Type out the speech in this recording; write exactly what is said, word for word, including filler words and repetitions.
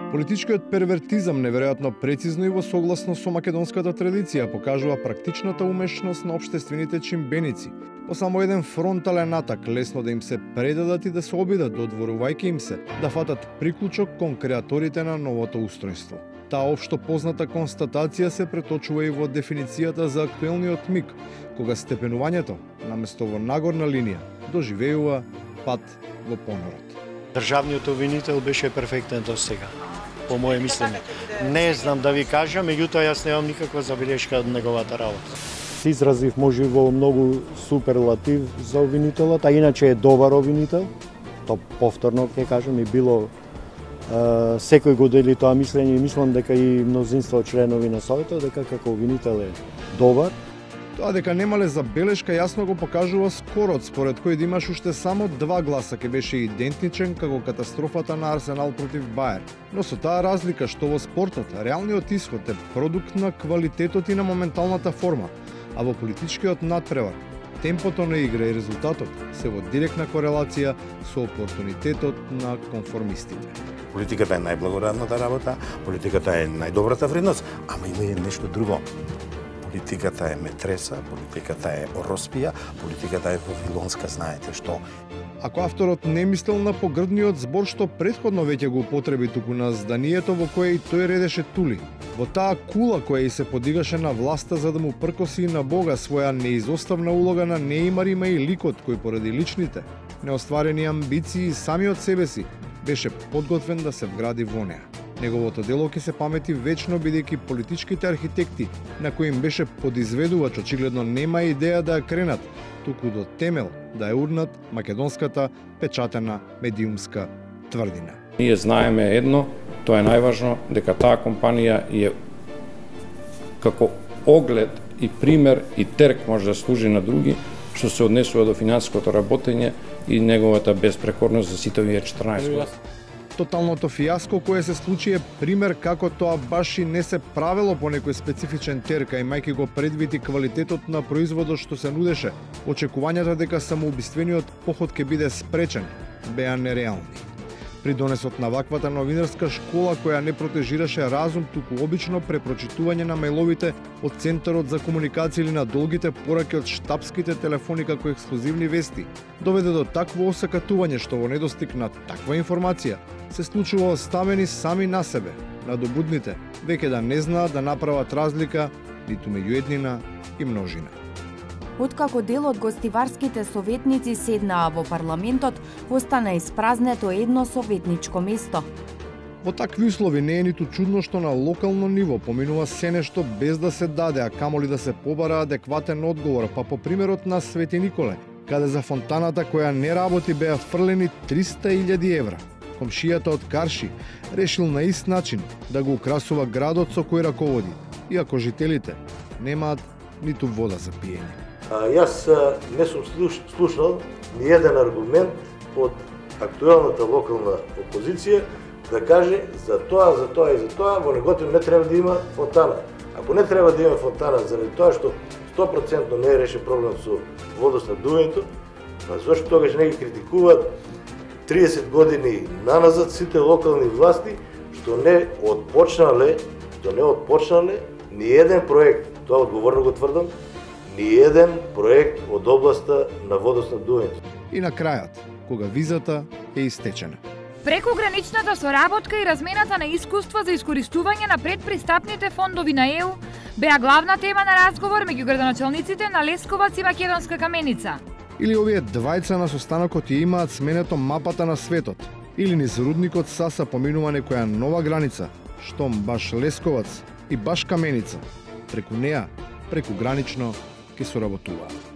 Политичкиот первертизам неверојатно прецизно и во согласно со македонската традиција покажува практичната умешност на општествените чимбеници. По само еден фронтален атак лесно да им се предадат и да се обидат, додворувајќи им се да фатат приклучок кон креаторите на новото устројство. Таа општо позната констатација се преточува и во дефиницијата за актуелниот миг, кога степенувањето, наместо во нагорна линија, доживеува пат во понорот. Државниот обвинител беше перфектен до сега, по моје мислење. Не знам да ви кажам, меѓутоа јас немам никаква забелешка од неговата работа. Се изразив може во многу суперлатив за обвинителот, а иначе е добар обвинител. То повторно ќе кажам и било Uh, секој го дели тоа мислење и мислам дека и мнозинство членови на Советот дека како обвинител е добар. Тоа дека немале забелешка јасно го покажува скорот, според кој да имаш уште само два гласа ке беше идентичен како катастрофата на Арсенал против Бајер. Но со таа разлика што во спортот реалниот исход е продукт на квалитетот и на моменталната форма, а во политичкиот надпревар темпото на игра и резултатот се во директна корелација со опортунитетот на конформистите. Политиката е најблагородната работа, политиката е најдобрата вредност, ама има и нешто друго. Политиката е метреса, политиката е ороспија, политиката е вавилонска, знаете што. Ако авторот не мислел на погрдниот збор што претходно веќе го употреби туку на зданието во кое и тој редеше тули, во таа кула која и се подигаше на власта за да му пркоси и на Бога своја неизоставна улога на Неимар има и ликот кој поради личните, неостварени амбиции самиот себе си, беше подготвен да се вгради во неа. Неговото дело ќе се памети вечно бидејќи политичките архитекти на кои им беше подизведувач очигледно нема идеја да ја кренат, туку до темел да ја урнат македонската печатена медиумска тврдина. Ние знаеме едно, тоа е најважно, дека таа компанија е како оглед и пример и терк може да служи на други, што се однесува до финансиското работење и неговата безпрекорност за сите овие четрнаесет години. Тоталното фијаско кое се случи е пример како тоа баш и не се правело по некој специфичен терка, имајќи го предвид и квалитетот на производот што се нудеше. Очекувањата дека самоубиствениот поход ќе биде спречен беа нереални. При донесот на ваквата новинарска школа која не протежираше разум, туку обично препрочитување на мејловите од Центарот за комуникација или на долгите пораки од штабските телефони како ексклузивни вести, доведе до такво осакатување што во недостиг на таква информација се случува оставени сами на себе, надобудните, веќе да не знаат да направат разлика ниту меѓу еднина и множина. Откако дел од гостиварските советници седнаа во парламентот, остана испразнето едно советничко место. Во такви услови не е ниту чудно што на локално ниво поминува се нешто без да се даде, а камоли да се побара адекватен одговор, па по примерот на Свети Николе, каде за фонтаната која не работи беа фрлени триста илјади евра. Комшијата од Карши решил на ист начин да го украсува градот со кој раководи, иако жителите немаат ниту вода за пиење. А, јас не сум слуш, слушал ни еден аргумент од актуелната локална опозиција да каже за тоа, за тоа и за тоа во Неготин не треба да има фонтана. Ако не треба да има фонтана заради тоа што сто проценти не е решен проблем со водоснабдувањето, па зошто тогаш не ги критикуваат триесет години наназад сите локални власти што не отпочнале, што не отпочнале ни еден проект, тоа одговорно го тврдам, ни еден проект од областа на водоснабдувањето. И на крајот, кога визата е истечена. Прекограничната соработка и размената на искуства за искористување на предпристапните фондови на Е У беа главна тема на разговор меѓу градоначалниците на Лесковац и Македонска Каменица. Или овие двајца на состанокот ја имаат сменето мапата на светот, или низ рудникот Саса поминува некоја нова граница, штом баш Лесковац и баш Каменица, преку неа, преку гранично, ќе соработуваат.